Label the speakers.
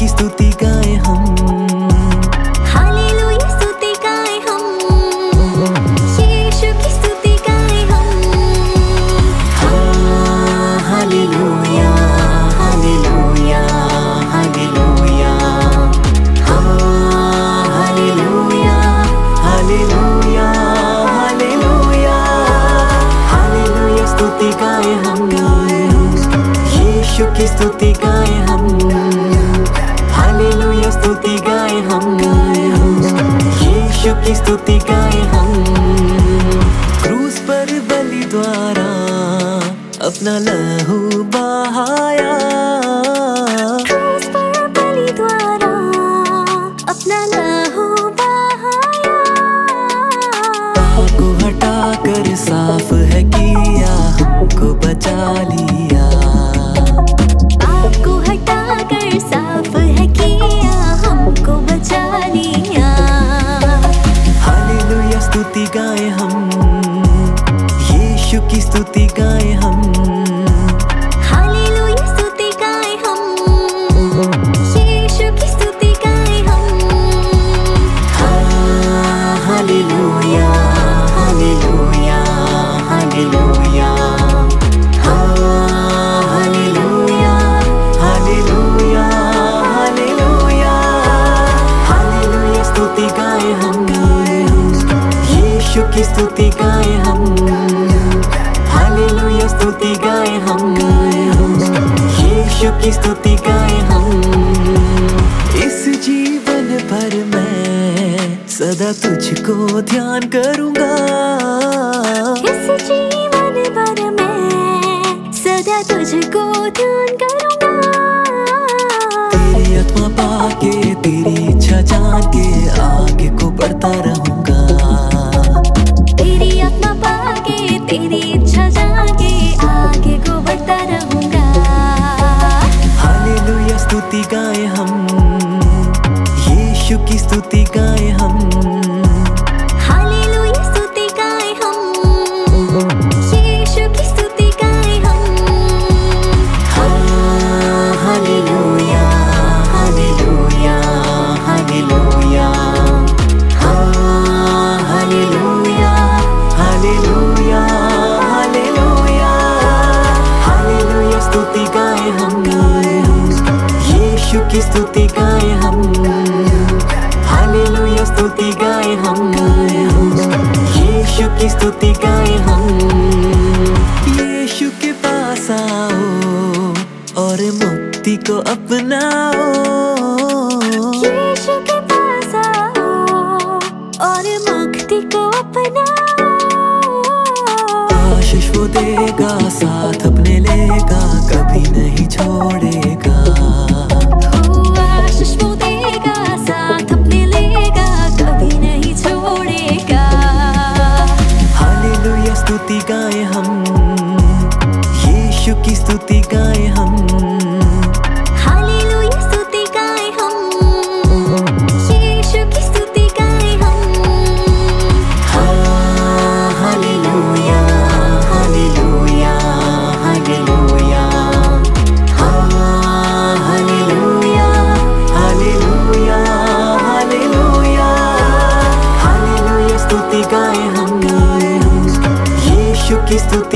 Speaker 1: की स्तुति गाएं हम,
Speaker 2: हालेलुया स्तुति गाएं हम, यीशु की स्तुति गाएं हम।
Speaker 1: Hallelujah hallelujah hallelujah, hallelujah hallelujah hallelujah, hallelujah स्तुति गाएं हम, यीशु की स्तुति गाएं हम, हालेलुया स्तुति गाएं हम, यीशु की स्तुति गाएं हम। क्रूस पर बलि द्वारा अपना लहू बहाया,
Speaker 2: क्रूस पर बलि द्वारा अपना लहू बहाया।
Speaker 1: पाप को हटाकर साफ है किया, हमको बचा लिया।
Speaker 2: पाप को हटाकर साफ है किया, हमको बचा लिया।
Speaker 1: हालेलुया स्तुति गाएं हम, यीशु की स्तुति गाएं हम,
Speaker 2: हालेलुया स्तुति गाएं हम, यीशु की स्तुति गाएं हम।
Speaker 1: Hallelujah hallelujah hallelujah, hallelujah hallelujah hallelujah, hallelujah स्तुति गाएं हम, यीशु की स्तुति गाएं हम, हालेलुया स्तुति गाएं हम, यीशु की स्तुति गाएं हम। इस जीवन भर मैं सदा तुझको ध्यान करूंगा,
Speaker 2: इस जीवन भर मैं सदा तुझको ध्यान करूंगा।
Speaker 1: तेरी आत्मा पाके तेरी इच्छा जान के आगे को बढ़ता रहूंगा,
Speaker 2: तेरी आत्मा पाके तेरी इच्छा जाके आगे को बढ़ता रहूंगा।
Speaker 1: हालेलुया स्तुति गाएं हम, यीशु की स्तुति गाएं हम,
Speaker 2: हालेलुया स्तुति गाएं हम, यीशु की स्तुति गाएं हम।
Speaker 1: Hallelujah hallelujah hallelujah, hallelujah hallelujah hallelujah, hallelujah स्तुति गाएं हम, यीशु की स्तुति गाएं हम, हालेलुया स्तुति गाएं हम, यीशु की स्तुति गाएं हम। यीशु के पास आओ और मुक्ति को अपनाओ,
Speaker 2: यीशु के पास आओ और मुक्ति को अपनाओ।
Speaker 1: आशीष वो देगा, साथ अपने लेगा, कभी नहीं छोड़ेगा।
Speaker 2: आशीष वो देगा, साथ अपने लेगा, कभी नहीं छोड़ेगा।
Speaker 1: हालेलुया स्तुति गाएं हम, यीशु की स्तुति गाएं हम,
Speaker 2: हालेलुया स्तुति गाएं हम, यीशु की स्तुति गाएं हम।
Speaker 1: Hallelujah hallelujah hallelujah, hallelujah hallelujah hallelujah, hallelujah स्तुति गाएं हम, यीशु की स्तुति